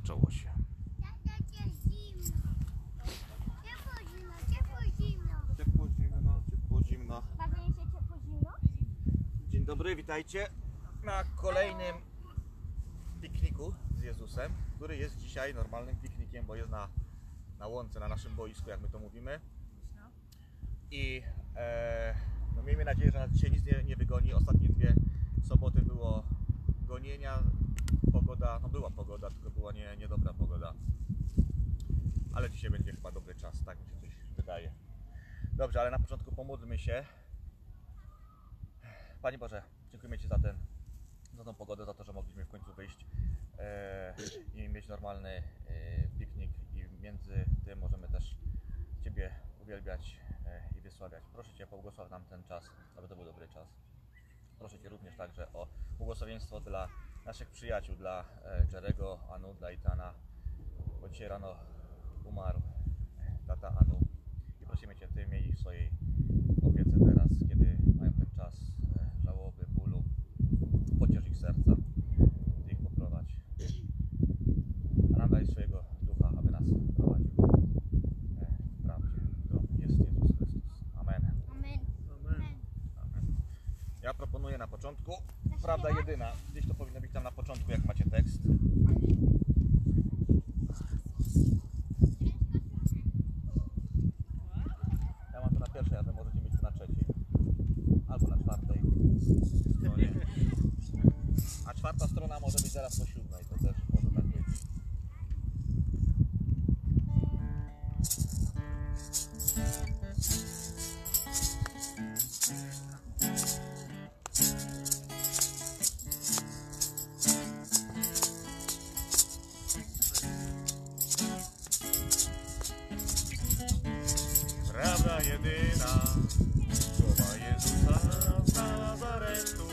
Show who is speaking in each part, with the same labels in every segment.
Speaker 1: zaczęło się. Ciepło, zimno.
Speaker 2: Bawienie się ciepło, zimno?
Speaker 1: Dzień dobry, witajcie na kolejnym pikniku z Jezusem, który jest dzisiaj normalnym piknikiem, bo jest na łące, na naszym boisku, jak my to mówimy. I no miejmy nadzieję, że nas dzisiaj nic nie wygoni. Ostatnie dwie soboty było gonienia, pogoda, no była pogoda, tylko była niedobra pogoda. Ale dzisiaj będzie chyba dobry czas, tak mi się coś wydaje. Dobrze, ale na początku pomódlmy się. Panie Boże, dziękujemy Ci za tą pogodę, za to, że mogliśmy w końcu wyjść i mieć normalny piknik i między tym możemy też Ciebie uwielbiać i wysławiać. Proszę Cię, pobłogosław nam ten czas, aby to był dobry czas. Proszę Cię również także o błogosławieństwo dla naszych przyjaciół, dla Jerego, Anu, dla Itana, bo dzisiaj rano umarł tata Anu i prosimy Cię, Ty miej ich w swojej opiece teraz, kiedy mają ten czas żałoby, bólu. Pociesz ich serca, Ty ich poprowadź. A nam daj swojego ducha, aby nas prowadził w prawdzie, którą jest Jezus Chrystus. Amen.
Speaker 2: Amen.
Speaker 1: Amen. Ja proponuję na początku, prawda jedyna. Gdzieś to powinno być tam na początku, jak macie tekst. Ja mam to na pierwszej, a wy możecie mieć to na trzeciej. Albo na czwartej stronie. A czwarta strona może być zaraz po siódmej, to też może tak być. Prawda jedyna, słowa Jezusa z Nazaretu,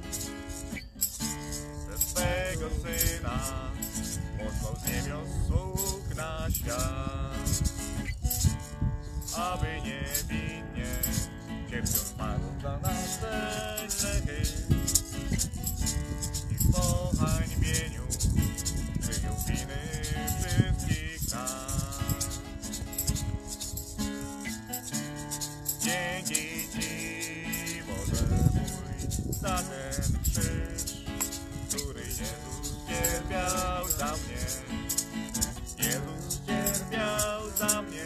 Speaker 1: ze swego Syna posłał z niebios sług na świat, aby niewinnie cierpiąc zmarł za nasze grzechy i w pohańbieniu przyjął winy wszystkich nas. Dzięki Ci, Boże mój, za ten krzyż, który Jezus cierpiał za mnie. Jezus cierpiał za mnie.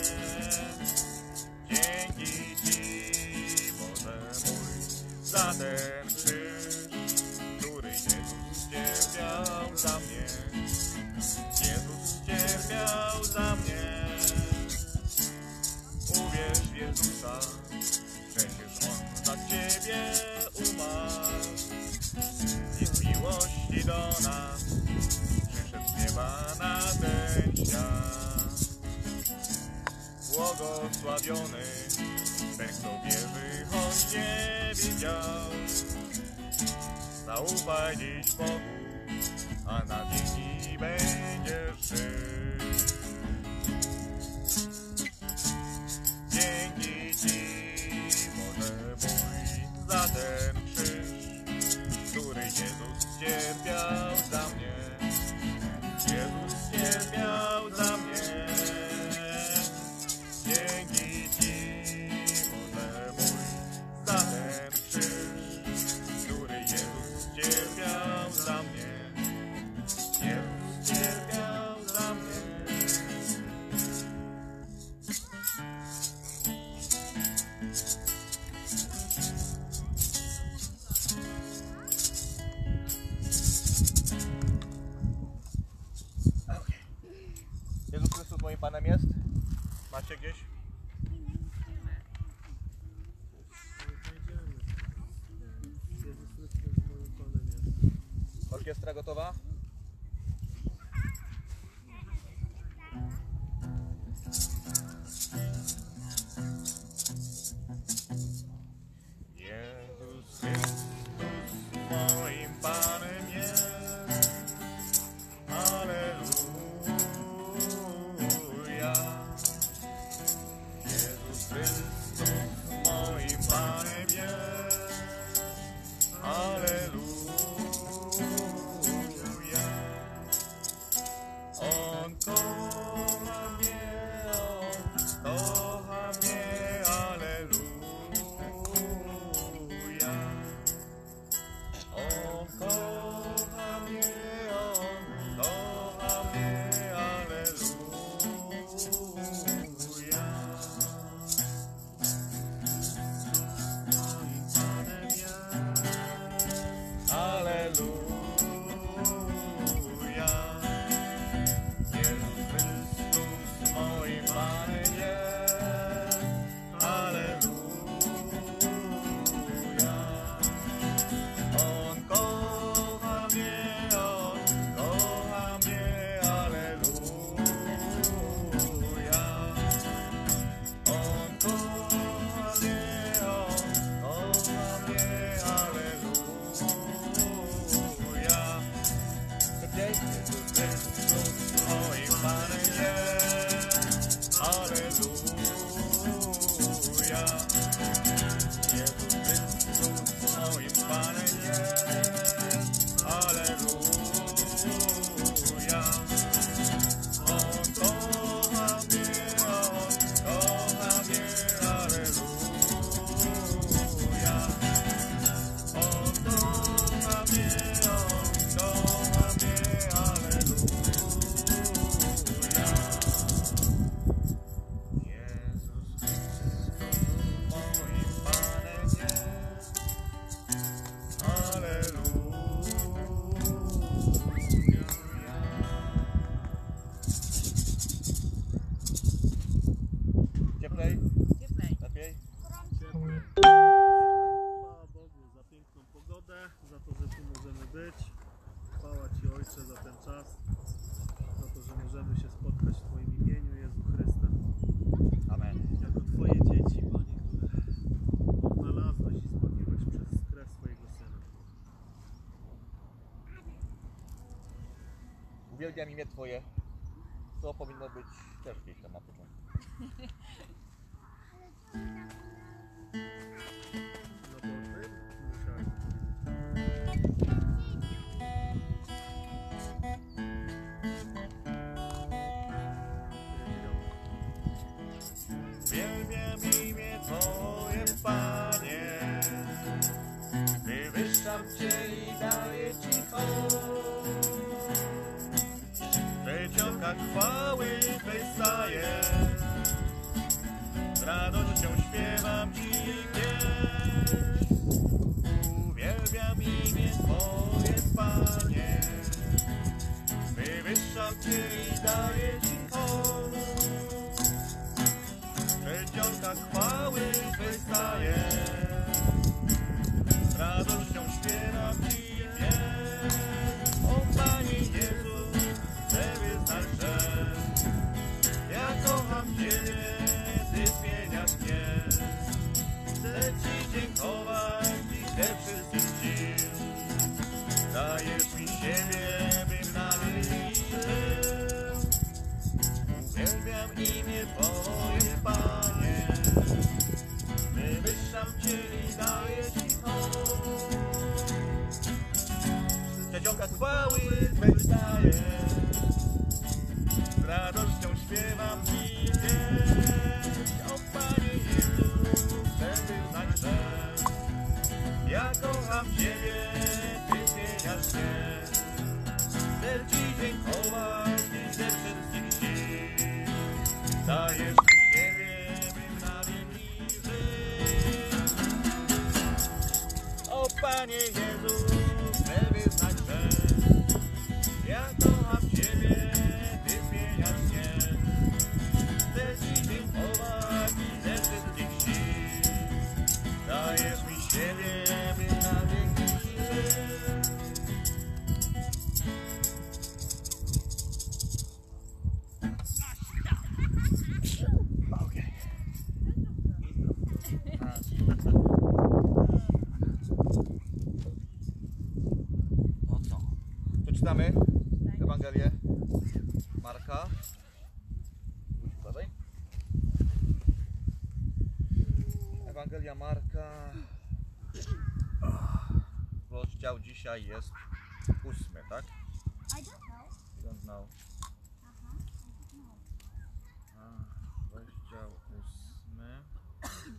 Speaker 1: Dzięki Ci, Boże mój, za ten krzyż, który Jezus cierpiał za mnie. Jezus cierpiał za mnie. Uwierz w Jezusa, przecież On za Ciebie umarł i z miłości do nas przyszedł z nieba na ten świat. Błogosławiony ten, kto wierzy, choć nie widział. Zaufaj dziś Bogu, a na wieki będziesz żył. Dzięki Ci, Boże mój, za ten krzyż, który Jezus cierpiał za mnie. Jezus cierpiał za mnie. Dzięki Ci, Boże mój, za ten krzyż, który Jezus cierpiał za mnie. Jezus cierpiał za mnie. Jezus Chrystus moim Panem jest? Macie gdzieś? Orkiestra gotowa? Jezus Chrystus moim Panem jest. Alleluja. Jezus Chrystus moim Panem jest. Alleluja. uwielbiam imię Twoje, to powinno być też gdzieś tam na początku. Uwielbiam imię Twoje, Panie, wywyższam Cię i daję Ci hołd. Przeciąga chwały wystaje, z radością śpiewam Ci pieśń. Uwielbiam imię Twoje, Panie, wywyższam Cię i daję Ci hołd. Przeciąga chwały wystaje, z radością śpiewam Ci pieśń. O Panie Jezu, chcę wyznać, że ja kocham Ciebie, Ty zmieniasz mnie. Chcę Ci dziękować i ze wszystkich sił. Dajesz mi siebie, bym na wieki żył. Uwielbiam imię Twoje, Panie, wywyższam Cię i daję Ci hołd. Przeciąga chwały wystaje, z radością śpiewam Ci pieśń. O Panie Jezu, chcę wyznać, że ja kocham Ciebie, Ty zmieniasz mnie. Chcę Ci dziękować i ze wszystkich sił. Dajesz mi siebie, bym na wieki żył. O Panie Jezu, chcę wyznać, że ja kocham Ciebie, Ty zmieniasz mnie. Chcę Ci dziękować i ze wszystkich sił. Dajesz mi siebie, bym na wieki żył. Okej. No co? Przeczytamy Ewangelię Marka. Uważaj. Ewangelia Marka. Rozdział dzisiaj jest 8, tak?
Speaker 2: I don't know.
Speaker 1: You don't know.
Speaker 2: I don't know.
Speaker 1: Rozdział 8.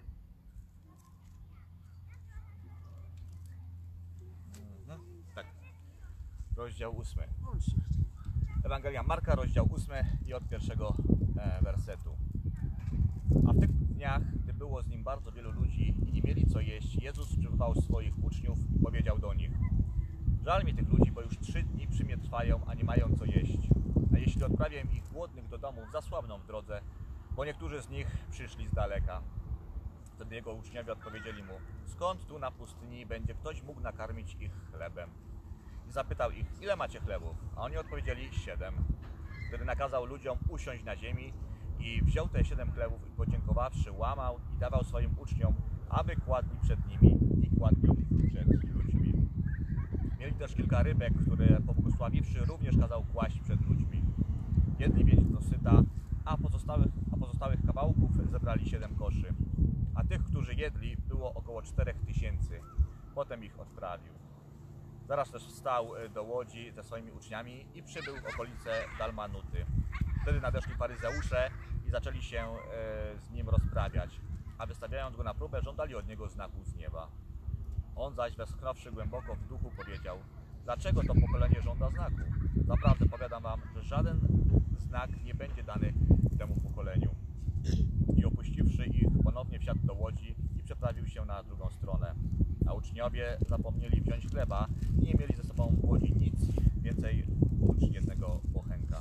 Speaker 1: Tak. Rozdział 8. Ewangelia Marka, rozdział 8 i od pierwszego wersetu. A w tych dniach, gdy było z nim bardzo wielu ludzi i nie mieli co jeść, Jezus przywołał swoich uczniów i powiedział do nich: żal mi tych ludzi, bo już 3 dni przy mnie trwają, a nie mają co jeść. A jeśli odprawię ich głodnych do domów, zasłabną w drodze, bo niektórzy z nich przyszli z daleka. Wtedy jego uczniowie odpowiedzieli mu: skąd tu na pustyni będzie ktoś mógł nakarmić ich chlebem? I zapytał ich: ile macie chlebów? A oni odpowiedzieli: 7. Wtedy nakazał ludziom usiąść na ziemi i wziął te 7 chlebów i podziękowawszy łamał i dawał swoim uczniom, aby kładli przed nimi, i kładli przed ludźmi. Mieli też kilka rybek, które pobłogosławiwszy również kazał kłaść przed ludźmi. Jedli więc do syta, a pozostałych kawałków zebrali 7 koszy. A tych, którzy jedli, było około 4000. Potem ich odprawił. Zaraz też wstał do łodzi ze swoimi uczniami i przybył w okolice Dalmanuty. Wtedy nadeszli faryzeusze i zaczęli się z nim rozprawiać, a wystawiając go na próbę, żądali od niego znaku z nieba. On zaś, westchnąwszy głęboko w duchu, powiedział: dlaczego to pokolenie żąda znaku? Zaprawdę powiadam wam, że żaden znak nie będzie dany temu pokoleniu. I opuściwszy ich, ponownie wsiadł do łodzi i przeprawił się na drugą stronę. A uczniowie zapomnieli wziąć chleba i nie mieli ze sobą w łodzi nic więcej oprócz jednego bochenka.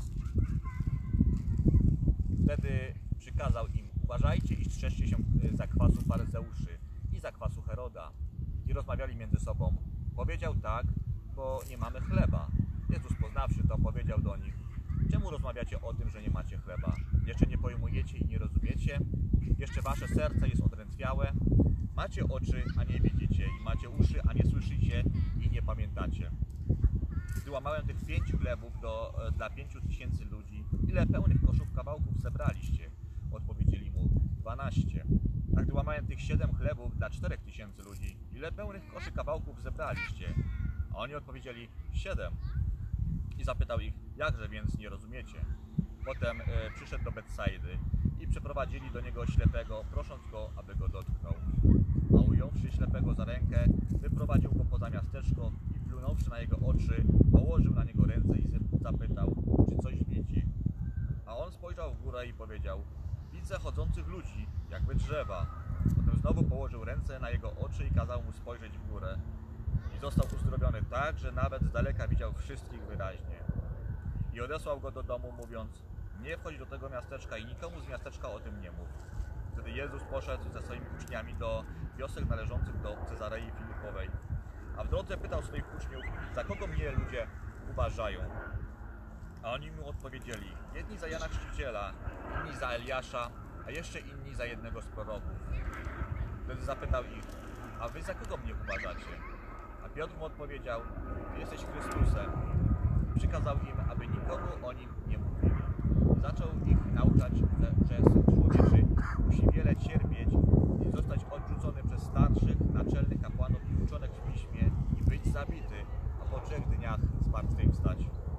Speaker 1: Wtedy przykazał im: uważajcie i strzeżcie się zakwasu faryzeuszy i zakwasu Heroda. I rozmawiali między sobą. Powiedział tak, bo nie mamy chleba. Jezus, poznawszy to, powiedział do nich: czemu rozmawiacie o tym, że nie macie chleba? Jeszcze nie pojmujecie i nie rozumiecie? Jeszcze wasze serce jest odrętwiałe? Macie oczy, a nie widzicie, i macie uszy, a nie słyszycie i nie pamiętacie. Gdy łamałem tych 5 chlebów dla 5000 ludzi, ile pełnych koszów kawałków zebraliście? Odpowiedzieli mu: 12. A gdy łamałem tych 7 chlebów dla 4000 ludzi, ile pełnych koszy kawałków zebraliście? A oni odpowiedzieli: 7. I zapytał ich: jakże więc nie rozumiecie? Potem przyszedł do Betsaidy i przyprowadzili do niego ślepego, prosząc go, aby go dotknął. A ująwszy ślepego za rękę, wyprowadził go poza miasteczko i plunąwszy na jego oczy, położył na niego ręce i zapytał, czy coś widzi. A on spojrzał w górę i powiedział: widzę chodzących ludzi, jakby drzewa. Potem znowu położył ręce na jego oczy i kazał mu spojrzeć w górę. I został uzdrowiony tak, że nawet z daleka widział wszystkich wyraźnie. I odesłał go do domu, mówiąc: nie wchodź do tego miasteczka i nikomu z miasteczka o tym nie mów. Wtedy Jezus poszedł ze swoimi uczniami do wiosek należących do Cezarei Filipowej. A w drodze pytał swoich uczniów, za kogo mnie ludzie uważają. A oni mu odpowiedzieli: jedni za Jana Chrzciciela, inni za Eliasza, a jeszcze inni za jednego z proroków. Wtedy zapytał ich: a wy za kogo mnie uważacie? A Piotr mu odpowiedział: ty jesteś Chrystusem. Przykazał im, aby nikomu o nim nie mówili. Zaczął ich nauczać, że Syn Człowieczy musi wiele cierpieć i zostać odrzucony przez starszych, naczelnych kapłanów i uczonych w piśmie i być zabity, a po 3 dniach zmartwychwstać.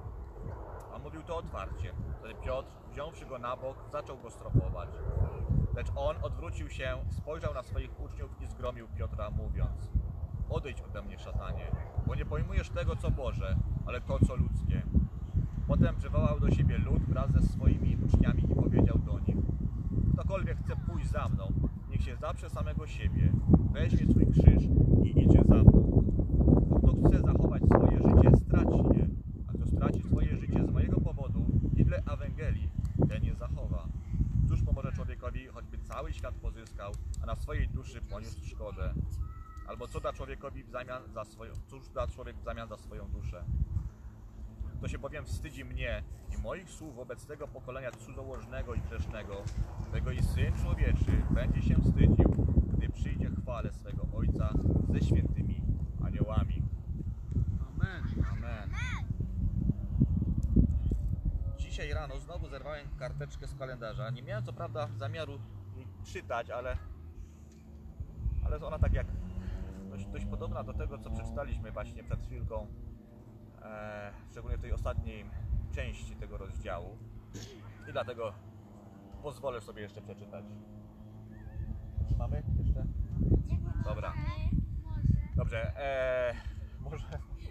Speaker 1: A mówił to otwarcie. Wtedy Piotr, wziąwszy go na bok, zaczął go strofować. Lecz on odwrócił się, spojrzał na swoich uczniów i zgromił Piotra, mówiąc: odejdź ode mnie, szatanie, bo nie pojmujesz tego, co Boże, ale to, co ludzkie. Potem przywołał do siebie lud wraz ze swoimi uczniami i powiedział do nich: ktokolwiek chce pójść za mną, niech się zaprze samego siebie, weźmie swój krzyż i idzie za mną. Bo kto chce zachować swoje życie, straci je, a kto straci swoje życie z mojego powodu i dla Ewangelii, ten je zachowa. Cóż pomoże człowiekowi, choćby cały świat pozyskał, a na swojej duszy poniósł szkodę? Albo co da człowiekowi cóż da człowiek w zamian za swoją duszę? Kto się bowiem wstydzi mnie i moich słów wobec tego pokolenia cudzołożnego i grzesznego, tego i Syn Człowieczy będzie się wstydził, gdy przyjdzie w chwale swego Ojca ze świętymi aniołami.
Speaker 3: Amen.
Speaker 1: Amen. Dzisiaj rano znowu zerwałem karteczkę z kalendarza. Nie miałem co prawda zamiaru jej czytać, ale jest ona tak jak dość podobna do tego, co przeczytaliśmy właśnie przed chwilką, szczególnie w tej ostatniej części tego rozdziału, i dlatego pozwolę sobie jeszcze przeczytać. Mamy jeszcze? Dobra. Dobrze. Może...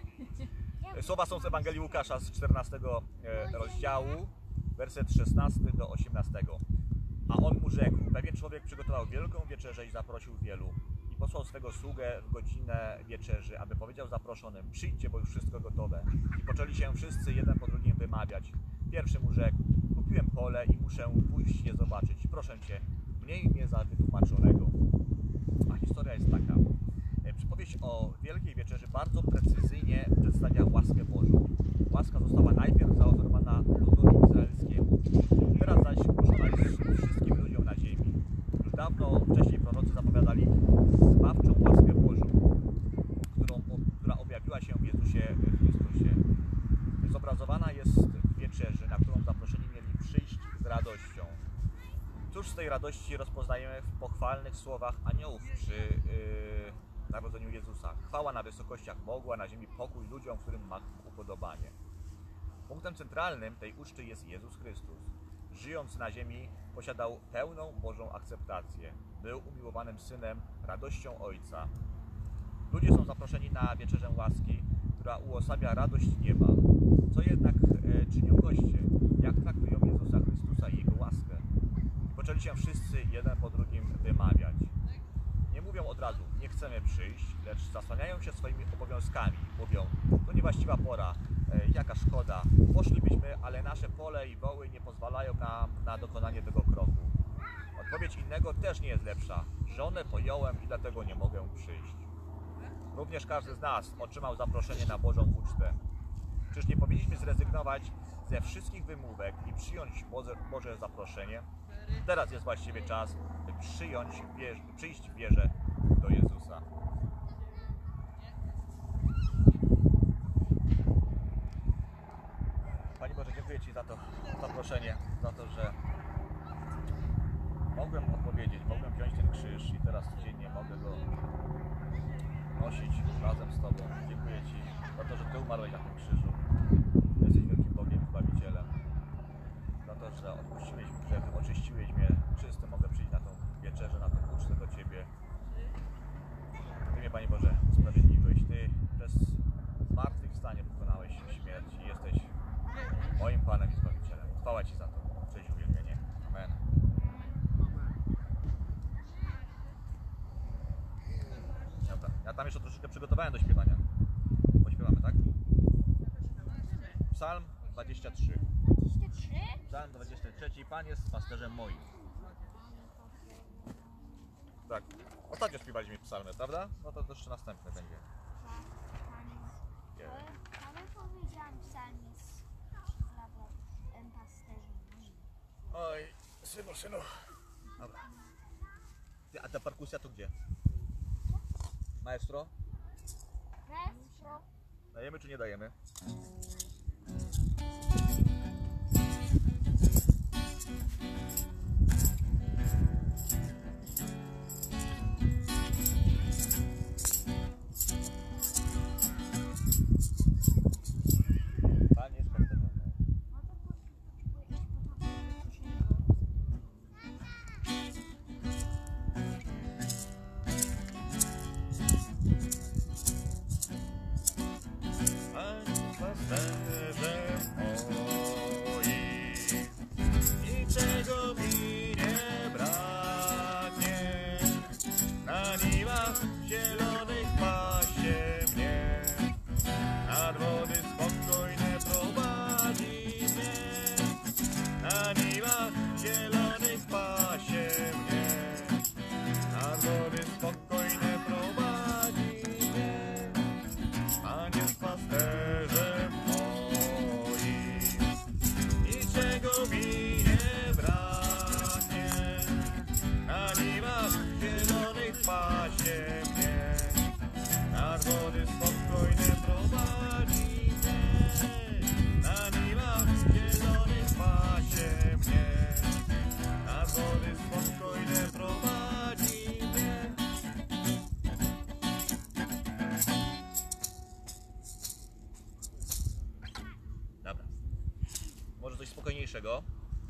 Speaker 1: Słowa są z Ewangelii Łukasza z 14 rozdziału, werset 16 do 18. A on mu rzekł: pewien człowiek przygotował wielką wieczerzę i zaprosił wielu. I posłał swego sługę w godzinę wieczerzy, aby powiedział zaproszonym: przyjdźcie, bo już wszystko gotowe. I poczęli się wszyscy jeden po drugim wymawiać. Pierwszy mu rzekł: kupiłem pole i muszę pójść je zobaczyć. Proszę cię, mniej mnie za wytłumaczonego. A historia jest taka. Przypowieść o Wielkiej Wieczerzy bardzo precyzyjnie przedstawia łaskę Bożą. Łaska została najpierw zaoferowana ludowi izraelskiemu, teraz zaś głoszona jest wszystkim ludziom na ziemi. Już dawno wcześniej prorocy zapowiadali zbawczą łaskę Bożą, która objawiła się w Jezusie Chrystusie. Zobrazowana jest w wieczerzy, na którą zaproszeni mieli przyjść z radością. Cóż z tej radości rozpoznajemy w pochwalnych słowach aniołów przy narodzeniu Jezusa. Chwała na wysokościach Bogu, a na ziemi pokój ludziom, którym ma upodobanie. Punktem centralnym tej uczty jest Jezus Chrystus. Żyjąc na ziemi, posiadał pełną Bożą akceptację. Był umiłowanym Synem, radością Ojca. Ludzie są zaproszeni na wieczerzę łaski, która uosabia radość nieba. Co jednak czynią goście? Jak traktują Jezusa Chrystusa i Jego łaskę? I poczęli się wszyscy jeden po drugim wymawiać. Nie mówią od razu: nie chcemy przyjść, lecz zasłaniają się swoimi obowiązkami. Mówią: to niewłaściwa pora, jaka szkoda, poszlibyśmy, ale nasze pole i woły nie pozwalają nam na dokonanie tego kroku. Odpowiedź innego też nie jest lepsza: żonę pojąłem i dlatego nie mogę przyjść. Również każdy z nas otrzymał zaproszenie na Bożą ucztę. Czyż nie powinniśmy zrezygnować ze wszystkich wymówek i przyjąć Boże zaproszenie? Teraz jest właściwie czas, by przyjść w wierze do Jezusa. Dziękuję Ci za to zaproszenie, za to, że mogłem odpowiedzieć, mogłem wziąć ten krzyż i teraz codziennie mogę go nosić razem z Tobą. Dziękuję Ci za to, że Ty umarłeś na tym krzyżu. Jesteś wielkim Bogiem, Zbawicielem. Za to, że odpuściłeś mi grzechy, oczyściłeś mnie. Czysty mogę przyjść na tą wieczerzę, na tą ucztę do Ciebie. Ty mnie, Panie Boże, usprawiedliwiłeś. Ty przez zmartwychwstanie pokonałeś śmierć i jesteś moim Panem i Zbawicielem. Chwała Ci za to. Cześć, uwielbienie. Amen. Ja tam jeszcze troszeczkę przygotowałem do śpiewania. Pośpiewamy, tak? Psalm 23.
Speaker 2: 23?
Speaker 1: Psalm 23. Pan jest pasterzem moim. Tak. Ostatnio śpiewaliśmy psalmy, prawda? No to jeszcze następny będzie. Nie.
Speaker 2: Ale powiedziałam psalmist dla pasterzy.
Speaker 1: Oj, synu. Dobra. Ty, a ta perkusja to gdzie? Maestro?
Speaker 2: Maestro.
Speaker 1: Dajemy czy nie dajemy? Pan jest pasterzem moim. Pan jest pasterzem moim, niczego mi nie braknie. Na niwach zielonych pasie mnie, nad wody spokojne prowadzi mnie. Na niwach zielonych pasie mnie, nad wody spokojne prowadzi mnie. Pan jest pasterzem moim, niczego mi nie braknie. Na niwach zielonych pasie mnie, nad wody spokojne prowadzi mnie. Na niwach zielonych pasie mnie, nad wody spokojne prowadzi mnie. Dobra. Może coś spokojniejszego.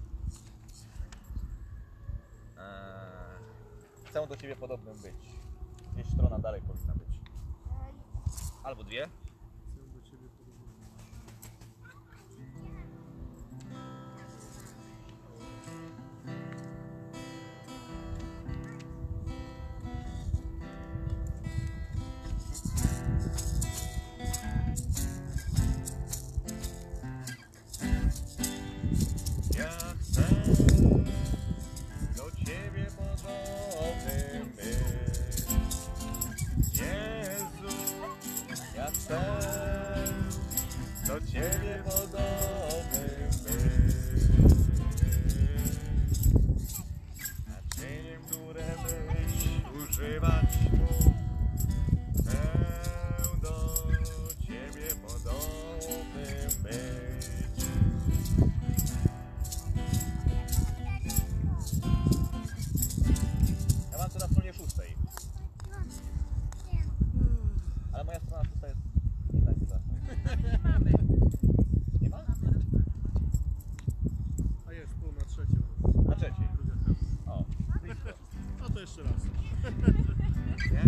Speaker 1: Chcę do Ciebie podobnym być. Gdzieś strona dalej powinna być. Albo dwie.
Speaker 3: Chcę do Ciebie podobać.
Speaker 1: Ja chcę do Ciebie podobnym być. Jezu, ja chcę do Ciebie podobnym być. Naczyniem, które byś używać mógł, chcę do Ciebie podobnym być. Ja mam to na stronie 6. Ale moja strona 6 jest inna chyba. Nie ma?
Speaker 3: A jest pół na trzecią.
Speaker 1: Na trzeciej.
Speaker 3: Druga trasa.
Speaker 1: O, blisko.
Speaker 3: No to jeszcze raz.
Speaker 1: Nie?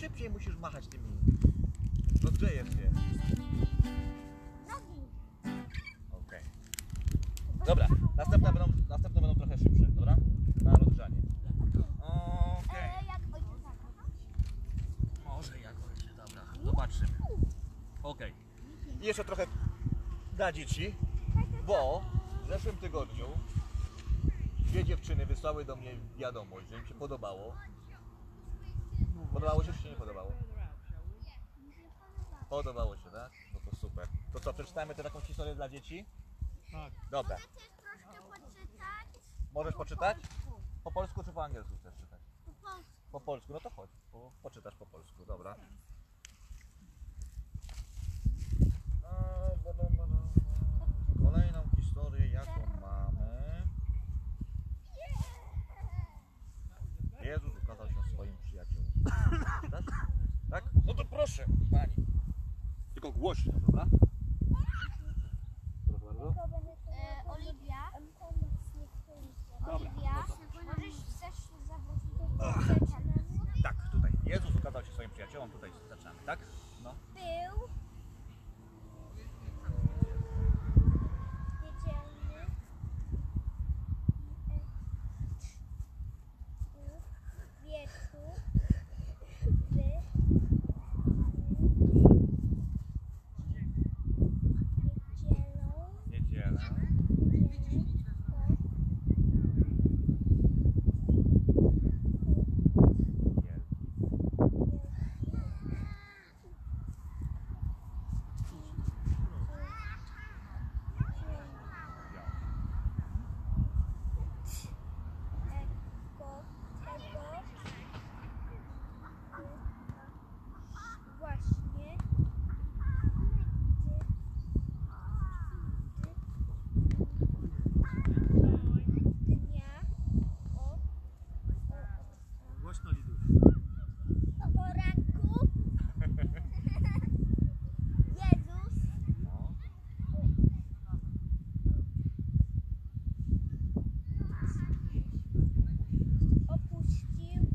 Speaker 1: szybciej musisz machać tymi. Rozgrzejesz się.
Speaker 2: Nogi.
Speaker 1: Okej. Dobra, następne będą trochę szybsze, dobra? Na rozgrzanie. Okej.
Speaker 2: Jak ojciec zakocha?
Speaker 1: Może jakoś, dobra, zobaczymy. Okej. I jeszcze trochę dla dzieci, bo w zeszłym tygodniu dwie dziewczyny wysłały do mnie wiadomość, że im się podobało. Podobało się czy się nie podobało? Podobało się, tak? No to super. To co, przeczytajmy tę taką historię dla dzieci?
Speaker 3: Tak.
Speaker 1: Dobra.
Speaker 2: Chcesz troszkę poczytać?
Speaker 1: Możesz poczytać? Po polsku czy po angielsku chcesz czytać?
Speaker 2: Po polsku.
Speaker 1: Po polsku, no to chodź. Poczytasz po polsku, dobra. Kolejną historię, jaką mamy. Jezus ukazał się swoim przyjaciołom. Czytasz? Tak? No to proszę, pani. Tylko głośno, dobra? Proszę bardzo.
Speaker 2: Oliwia.
Speaker 1: Dobra.
Speaker 2: Oliwia, chcesz zawrócić?
Speaker 1: Tak, tutaj. Jezus ukazał się swoim przyjaciołom, tutaj zaczynamy, tak? No.
Speaker 2: Był niedzielny wieczór w
Speaker 1: Niedzielę.
Speaker 2: właśnie dnia
Speaker 3: Głośno, Liduś.
Speaker 2: o poranku Jezus
Speaker 1: No.
Speaker 2: opuścił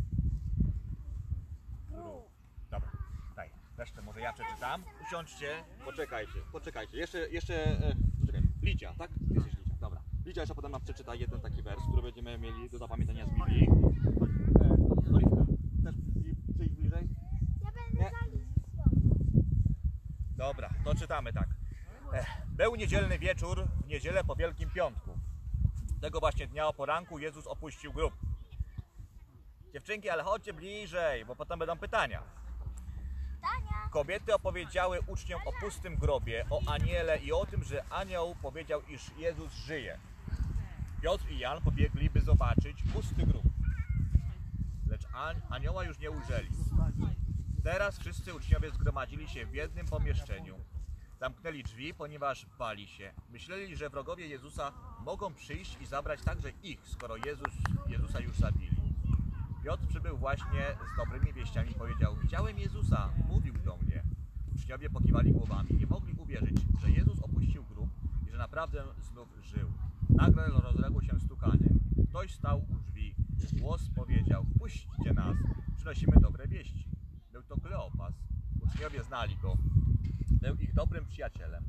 Speaker 2: grób.
Speaker 1: Dobra, daj. Resztę może ja przeczytam. Usiądźcie. Poczekajcie. Jeszcze, poczekaj. Lidia, tak? Ty jesteś Lidia, dobra. Lidia jeszcze potem nam przeczyta jeden taki wers, który będziemy mieli do zapamiętania z Biblii. Oliwka, też przyjdź bliżej?
Speaker 2: Ja będę
Speaker 1: Nie.
Speaker 2: za listą.
Speaker 1: Dobra, to czytamy tak. Był niedzielny wieczór, w niedzielę po Wielkim Piątku. Tego właśnie dnia o poranku Jezus opuścił grób. Dziewczynki, ale chodźcie bliżej, bo potem będą pytania.
Speaker 2: Tania.
Speaker 1: Kobiety opowiedziały uczniom o pustym grobie, o aniele i o tym, że anioł powiedział, iż Jezus żyje. Piotr i Jan pobiegli, by zobaczyć pusty grób. Lecz anioła już nie ujrzeli. Teraz wszyscy uczniowie zgromadzili się w jednym pomieszczeniu. Zamknęli drzwi, ponieważ bali się. Myśleli, że wrogowie Jezusa mogą przyjść i zabrać także ich, skoro Jezusa już zabili. Piotr przybył właśnie z dobrymi wieściami i powiedział: widziałem Jezusa, mówił do mnie. Uczniowie pokiwali głowami, nie mogli uwierzyć, że Jezus opuścił grób i że naprawdę znów żył. Nagle rozległo się stukanie. Ktoś stał u drzwi. Głos powiedział: wpuśćcie nas, przynosimy dobre wieści. Był to Kleopas. Uczniowie znali go. Był ich dobrym przyjacielem.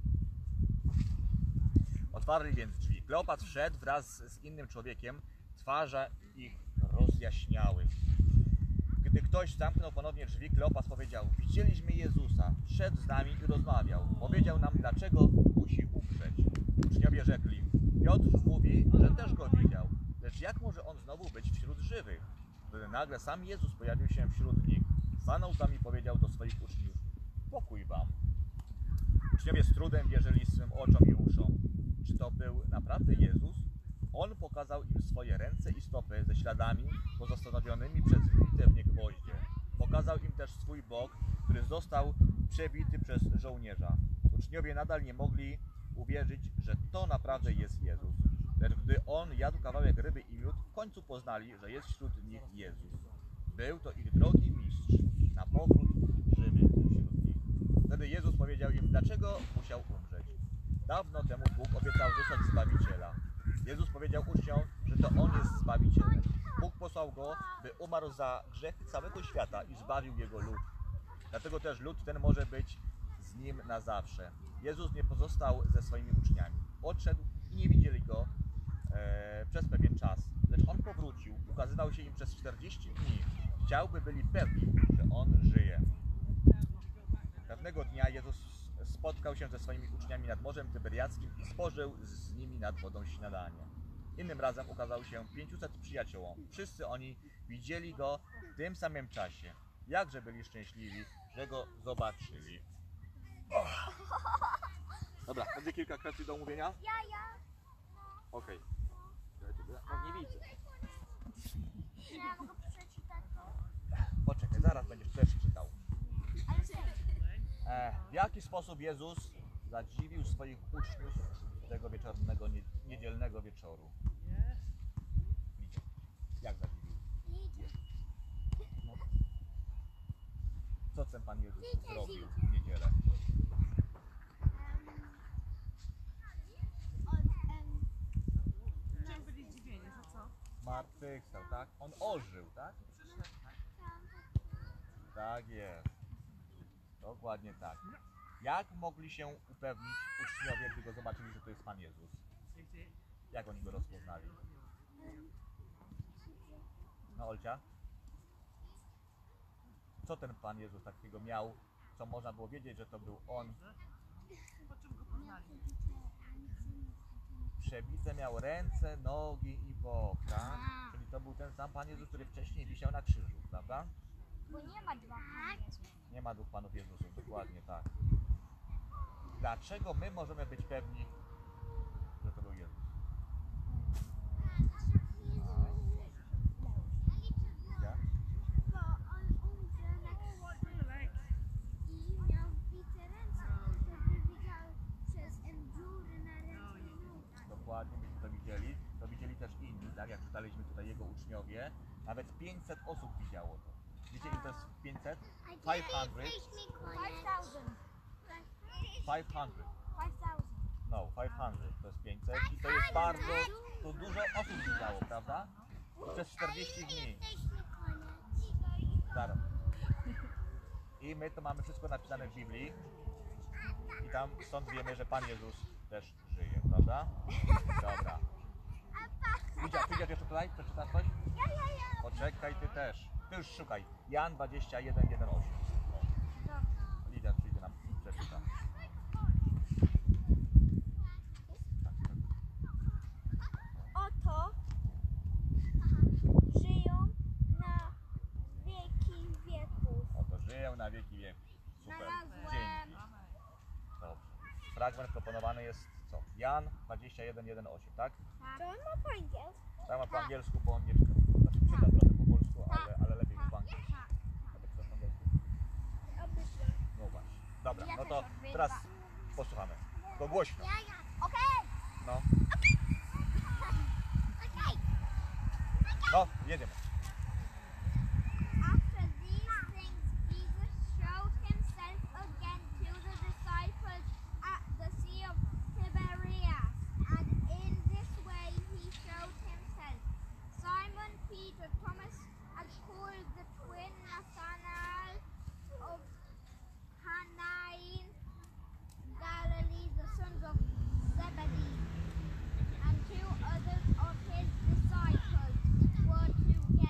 Speaker 1: Otwarli więc drzwi. Kleopas wszedł wraz z innym człowiekiem. Twarze ich rozjaśniały. Gdy ktoś zamknął ponownie drzwi, Kleopas powiedział: widzieliśmy Jezusa, szedł z nami i rozmawiał. Powiedział nam, dlaczego musi umrzeć. Uczniowie rzekli: Piotr mówi, że też go widział. Lecz jak może on znowu być wśród żywych? Wtedy nagle sam Jezus pojawił się wśród nich. Stanął z nami i powiedział do swoich uczniów: pokój wam. Uczniowie z trudem wierzyli swym oczom i uszom. Czy to był naprawdę Jezus? On pokazał im swoje ręce i stopy ze śladami pozostawionymi przez wbite w nie gwoździe. Pokazał im też swój bok, który został przebity przez żołnierza. Uczniowie nadal nie mogli uwierzyć, że to naprawdę jest Jezus. Lecz gdy on jadł kawałek ryby i miód, w końcu poznali, że jest wśród nich Jezus. Był to ich drogi mistrz, na powrót żywy wśród nich. Wtedy Jezus powiedział im, dlaczego musiał umrzeć. Dawno temu Bóg obiecał wysłać Zbawiciela. Jezus powiedział uczniom, że to On jest Zbawicielem. Bóg posłał posłał Go, by umarł za grzechy całego świata i zbawił Jego lud. Dlatego też lud ten może być z Nim na zawsze. Jezus nie pozostał ze swoimi uczniami. Odszedł i nie widzieli Go przez pewien czas. Lecz On powrócił, ukazywał się im przez 40 dni. Chciał, by byli pewni, że On żyje. Pewnego dnia Jezus spotkał się ze swoimi uczniami nad Morzem Tyberiackim i spożył z nimi nad wodą śniadanie. Innym razem ukazał się 500 przyjaciołom. Wszyscy oni widzieli Go w tym samym czasie. Jakże byli szczęśliwi, że Go zobaczyli. Dobra, będzie kilka kwestii do omówienia?
Speaker 2: Ja.
Speaker 1: Okej. No nie widzę.
Speaker 2: Ja mogę przeczytać to?
Speaker 1: Poczekaj, zaraz będziesz też czytał.
Speaker 2: Ale serio.
Speaker 1: W jaki sposób Jezus zadziwił swoich uczniów tego wieczornego, niedzielnego wieczoru? Lidzie. Jak zadziwił? No. Co ten Pan Jezus zrobił w niedzielę?
Speaker 4: Czym byli zdziwieni, że co?
Speaker 1: Zmartwychwstał, tak? On ożył, tak? Tak jest. Dokładnie tak. Jak mogli się upewnić uczniowie, gdy Go zobaczyli, że to jest Pan Jezus? Jak oni Go rozpoznali? No Olcia? Co ten Pan Jezus takiego miał, co można było wiedzieć, że to był On?
Speaker 4: Po czym go poznali?
Speaker 1: Przebite miał ręce, nogi i bok, tak? Czyli to był ten sam Pan Jezus, który wcześniej wisiał na krzyżu, prawda?
Speaker 2: Bo nie ma dwa.
Speaker 1: Nie ma dwóch Panów Jezusów, dokładnie tak. Dlaczego my możemy być pewni, że to był Jezus? Ja?
Speaker 2: Bo on umrze na krzyżu i miał wbite ręce. Wtedy widział przez dziury na ręce i nogi.
Speaker 1: Dokładnie, myśmy to widzieli. To widzieli też inni, tak? Jak czytaliśmy tutaj Jego uczniowie. Nawet 500 osób widziało to. Wiecie, ile to jest 500? 500.
Speaker 2: 5,000.
Speaker 1: 500.
Speaker 2: 5,000.
Speaker 1: No, 500 to jest 500 i to jest bardzo, to dużo osób widziało, prawda? Przez 40 dni. Zaraz. I my to mamy wszystko napisane w Biblii i tam stąd wiemy, że Pan Jezus też żyje, prawda? Dobra. Idziesz jeszcze tutaj? Przeczytasz coś?
Speaker 2: Ja.
Speaker 1: Poczekaj, ty też. Ty już szukaj. Jan 21:1-8. Lidia przyjdzie nam i przeczyta.
Speaker 2: Oto żyją na wieki wieków.
Speaker 1: Oto żyją na wieki wieków. Super. Dzięki. Dobrze. Fragment proponowany jest co? Jan 21:1-8, tak?
Speaker 2: To on ma po angielsku.
Speaker 1: Tak ma po angielsku, bo on nie czyta. Znaczy czyta trochę po polsku, ale lepiej po angielsku. A ty czytasz po angielsku? No właśnie. Dobra, no to teraz posłuchamy. To głośno.
Speaker 2: Okej.
Speaker 1: No. No, jedziemy.
Speaker 2: After these things, Jesus showed himself again to the disciples at the Sea of Tiberias, and in this way he showed himself. Simon Peter, Thomas, and called the twin Nathanael of Cana in Galilee, the sons of Zebedee, and two others of his disciples were together.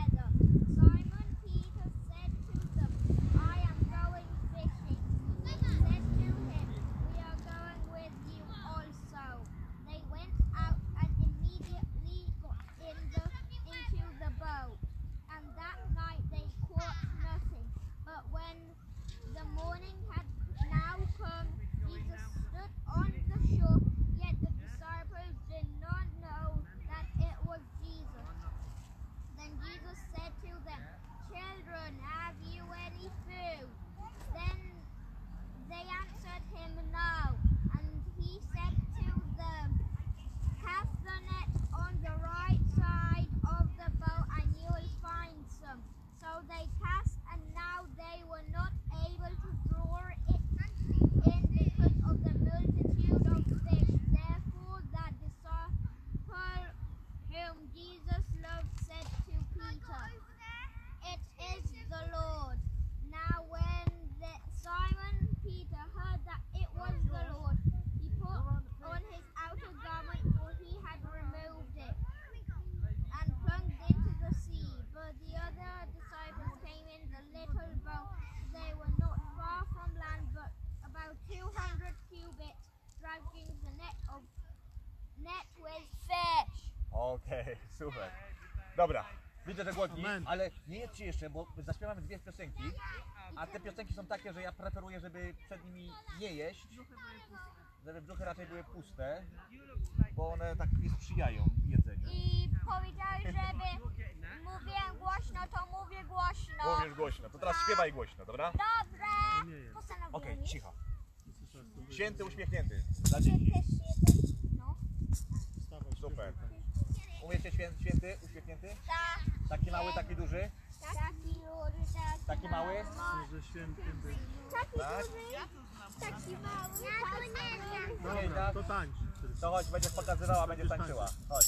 Speaker 2: dragging the net with fish.
Speaker 1: Okej, super. Dobra, widzę, że głodni,
Speaker 3: Amen.
Speaker 1: ale nie jedźcie jeszcze, bo zaśpiewamy dwie piosenki, a te piosenki są takie, że ja preferuję, żeby przed nimi nie jeść, żeby brzuchy raczej były puste, bo one tak nie sprzyjają jedzeniu.
Speaker 2: I powiedziałeś, żeby mówiłem głośno, to mówię głośno.
Speaker 1: Mówisz głośno, to teraz śpiewaj głośno, dobra?
Speaker 2: Dobre.
Speaker 3: Nie jest.
Speaker 2: Postanowiłem.
Speaker 1: Okej, cicho.
Speaker 3: Słyszałeś, to będzie.
Speaker 1: Święty, uśmiechnięty. Dla dzieci.
Speaker 2: No.
Speaker 3: Wstawaj,
Speaker 1: Super.
Speaker 3: śpiewaj.
Speaker 1: Umiecie święty, uśmiechnięty?
Speaker 2: Tak.
Speaker 1: Taki mały, taki duży?
Speaker 2: Taki duży,
Speaker 1: Taki mały?
Speaker 3: Że świętym być.
Speaker 2: Taki
Speaker 1: Tak?
Speaker 2: duży. Taki mały. Ja to nie wiem.
Speaker 3: Dobra, to tańcz.
Speaker 1: To chodź, będziesz pokazywała, będziesz tańczyła. Chodź.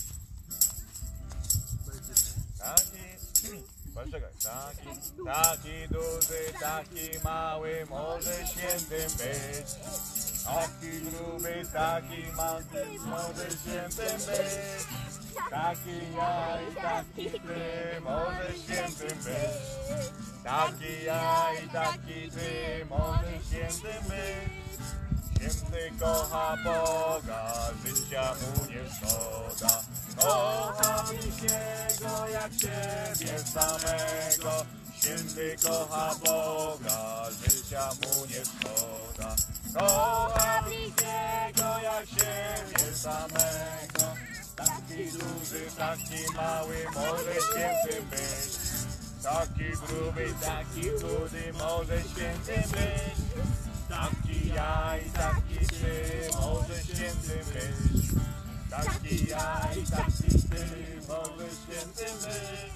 Speaker 1: Taki, poczekaj, taki duży, taki mały, może świętym być. Taki gruby, taki mały, może świętym być. Taki ja i taki ty, może świętym być. Taki ja i taki ty, może świętym być. Święty kocha Boga, życia mu nie szkoda. Kocha bliźniego jak siebie samego. Święty kocha Boga, życia mu nie szkoda. Kocha bliźniego jak siebie samego. Taki duży, taki mały, może świętym być. Taki gruby, taki chudy, może świętym być. Taki ja i taki ty, może świętym być. Taki ja i taki ty, może świętym być.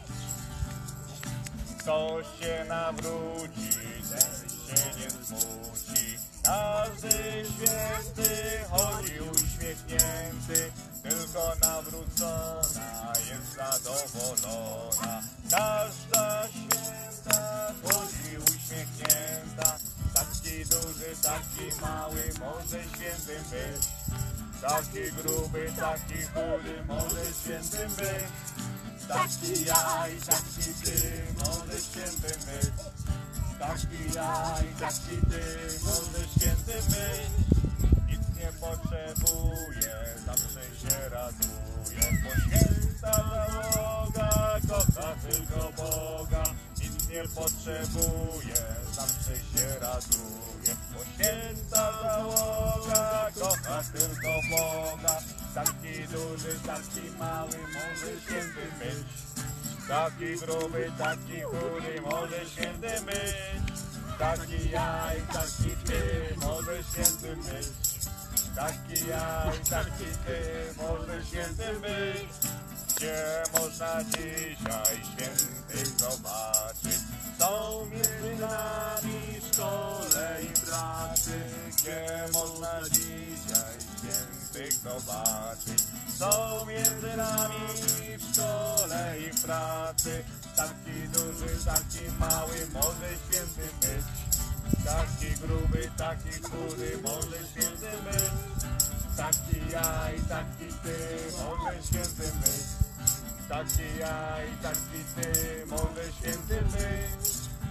Speaker 1: Kto się nawróci, ten się nie smuci. Każdy święty chodzi uśmiechnięty, tylko nawrócona jest zadowolona. Każda święta chodzi uśmiechnięta. Taki duży, taki mały, może świętym być. Taki gruby, taki chudy, może świętym być. Taki ja i taki ty, może świętym być. Taki ja i taki ty, może świętym być. Nic nie potrzebuje, zawsze się raduje. Bo święta załoga kocha tylko Boga. Nic nie potrzebuje, zawsze się raduje. Bo święta załoga kocha tylko Boga. Taki duży, taki mały, może świętym być. Taki gruby, taki chudy, może świętym być. Taki ja i taki ty, może świętym być. Taki ja i taki ty, może świętym być. Gdzie można dzisiaj świętych zobaczyć? Są między nami w szkole i pracy. Gdzie można dzisiaj świętych zobaczyć? Są między nami w szkole i pracy. Taki duży, taki mały, może świętym być. Taki gruby, taki chudy, może świętym być. Taki ja i taki ty, może świętym być. Taki ja i taki ty, może świętym być.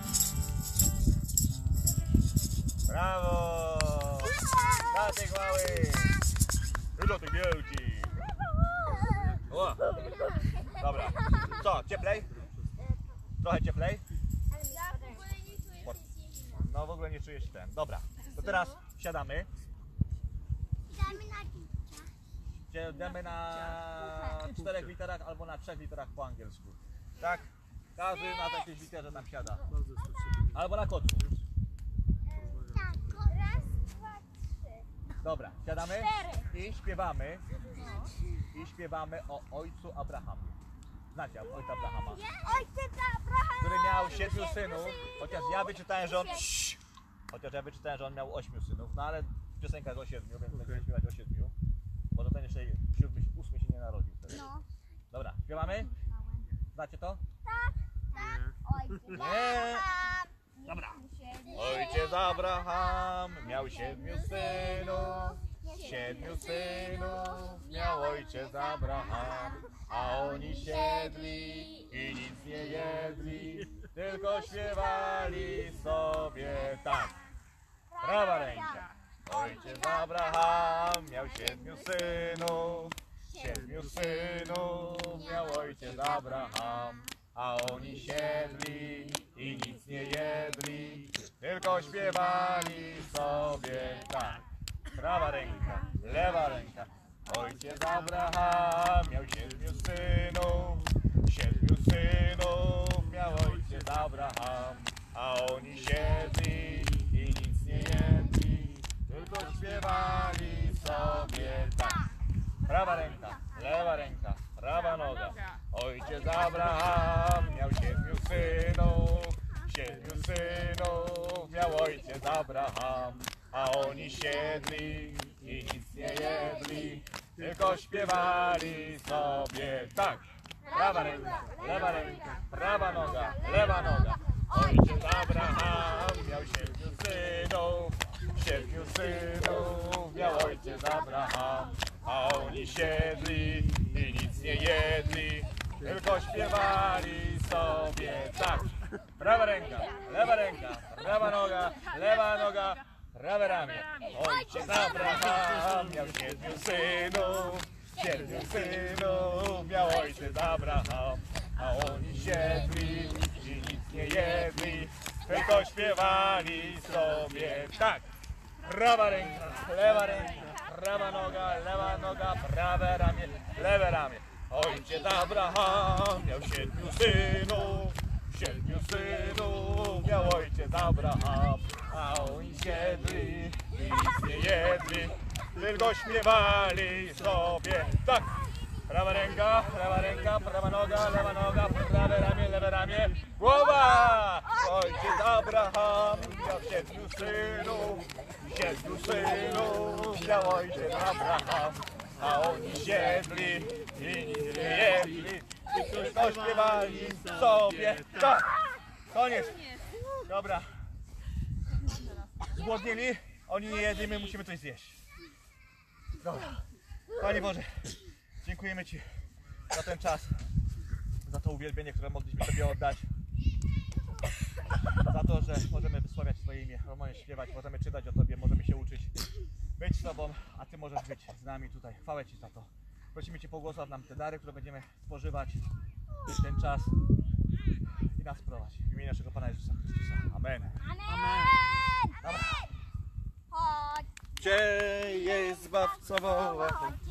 Speaker 1: Brawo! Tatek mały! Wylotek wielki! O! Dobra, co, cieplej? Trochę cieplej? No w ogóle nie czujesz ten. Dobra, to teraz wsiadamy.
Speaker 2: Damy na pizzę.
Speaker 1: Siadamy na 4 literach albo na 3 literach po angielsku. Tak? Każdy na takiej literze tam siada.
Speaker 3: Bardzo jest potrzebny.
Speaker 1: Albo na kocu.
Speaker 2: Tak, raz, dwa, trzy.
Speaker 1: Dobra, siadamy
Speaker 2: 4.
Speaker 1: i śpiewamy. I śpiewamy o ojcu Abrahamie. Znacie ojca Abrahama?
Speaker 2: Ojciec Abraham.
Speaker 1: Który miał 7 synów, chociaż ja wyczytałem, że on... Chociaż ja wyczytałem, że on miał 8 synów, no ale w piosenkach o 7, więc będziemy śpiewać o 7. Może ten jeszcze 7, 8 się nie narodził wtedy.
Speaker 2: No.
Speaker 1: Dobra, śpiewamy? Znacie to?
Speaker 2: Tak, tak. Ojciec
Speaker 1: Nie.
Speaker 2: Abraham.
Speaker 1: Dobra. Ojciec Abraham miał 7 synów. 7 synów miał ojciec Abraham. A oni siedli i nic nie jedli, tylko śpiewali sobie tak. Prawa ręka, Ojciec Abraham miał 7 synów. 7 synów miał ojciec Abraham. A oni siedli i nic nie jedli, tylko śpiewali sobie tak. Prawa ręka, lewa ręka. Ojciec Abraham miał 7 synów. 7 synów miał ojciec Abraham. A oni siedli i nic nie jedli, tylko śpiewali sobie tak. Prawa ręka, lewa ręka, prawa noga. Ojciec Abraham miał 7 synów. 7 synów miał ojciec Abraham. A oni siedli i nic nie jedli, tylko śpiewali sobie tak. Prawa ręka, lewa ręka, prawa noga, lewa noga. Ojciec Abraham miał 7 synów. 7 synów miał ojciec Abraham. A oni siedli i nic nie jedli, tylko śpiewali sobie tak. Prawa ręka, prawa noga, lewa noga, prawe ramię. Ojciec Abraham miał 7 synów. 7 synów miał ojciec Abraham. A oni siedli i nic nie jedli, tylko śpiewali sobie tak. Prawa ręka, prawa noga, prawe ramię, lewe ramię. Ojciec Abraham miał 7 synów. 7 synów miał ojciec Abraham. A oni siedli i nic nie jedli, tylko śpiewali sobie tak. Prawa ręka, prawa noga, prawe ramię, lewe ramię, głowa! Ojciec Abraham miał 7 synów. 7 synów miał ojciec Abraham. A oni siedli i nic nie jedli, tylko śpiewali sobie tak. Koniec. Dobra. Zgłodnieli? Oni nie jedli, my musimy coś zjeść. Dobra. Panie Boże, dziękujemy Ci za ten czas, za to uwielbienie, które mogliśmy Tobie oddać. Za to, że możemy wysławiać Twoje imię, możemy śpiewać, możemy czytać o Tobie, możemy się uczyć. Być z Tobą, a Ty możesz być z nami tutaj. Chwałę Ci za to. Prosimy Cię, pobłogosław nam te dary, które będziemy spożywać w ten czas i nas prowadź. W imieniu naszego Pana Jezusa Chrystusa. Amen.
Speaker 2: Amen. Chodź.
Speaker 1: Gdzie jest Zbawca woła?